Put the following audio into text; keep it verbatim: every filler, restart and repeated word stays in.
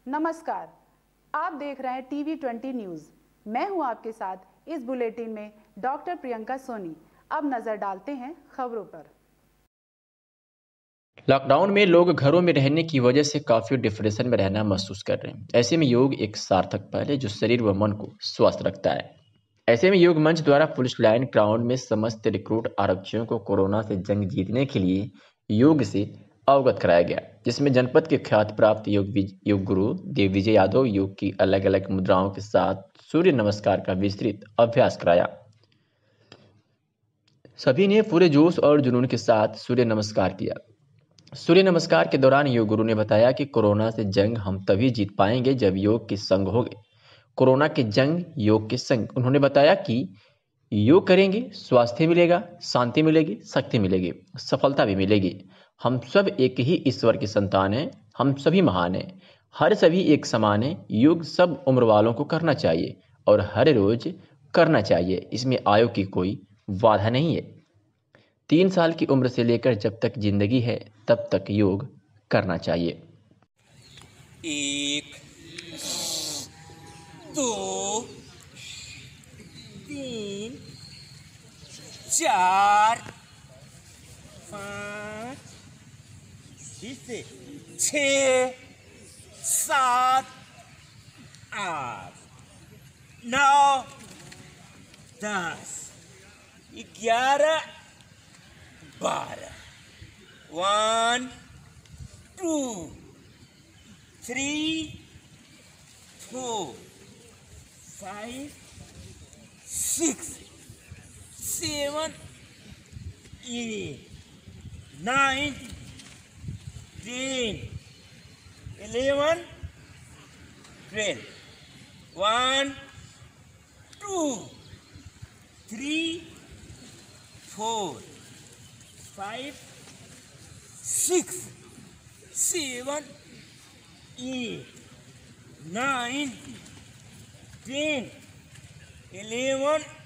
नमस्कार, आप देख रहे हैं टीवी ट्वेंटी न्यूज़। मैं हूं आपके साथ इस बुलेटिन में डॉक्टर प्रियंका सोनी। अब नजर डालते हैं खबरों पर। लॉकडाउन में लोग घरों में रहने की वजह से काफ़ी डिप्रेशन में रहना महसूस कर रहे हैं। ऐसे में योग एक सार्थक पहल है जो शरीर व मन को स्वस्थ रखता है। ऐसे में योग मंच द्वारा पुलिस लाइन ग्राउंड में समस्त रिक्रूट आरक्षियों को कोरोना से जंग जीतने के लिए योग से अवगत कराया गया, जिसमें जनपद के ख्याति प्राप्त योग विज- योग गुरु देवविजय यादव योग की अलग अलग मुद्राओं के साथ सूर्य नमस्कार का विस्तृत अभ्यास कराया। सभी ने पूरे जोश और जुनून के साथ सूर्य नमस्कार किया। सूर्य नमस्कार के दौरान योग गुरु ने बताया कि कोरोना से जंग हम तभी जीत पाएंगे जब योग के संग होंगे। कोरोना की जंग योग के संग। उन्होंने बताया कि योग करेंगे, स्वास्थ्य मिलेगा, शांति मिलेगी, शक्ति मिलेगी, सफलता भी मिलेगी। हम सब एक ही ईश्वर की संतान हैं, हम सभी महान हैं, हर सभी एक समान है। योग सब उम्र वालों को करना चाहिए और हर रोज करना चाहिए। इसमें आयु की कोई बाधा नहीं है। तीन साल की उम्र से लेकर जब तक जिंदगी है तब तक योग करना चाहिए। एक, दो, तीन, चार, पाँच, से छः, सात, आठ, नौ, दस, ग्यारह, बारह। One, two, three, four, five, six, seven, eight, nine, ten, eleven, twelve. One, two, three, four, five, six, seven, eight, nine, ten, eleven,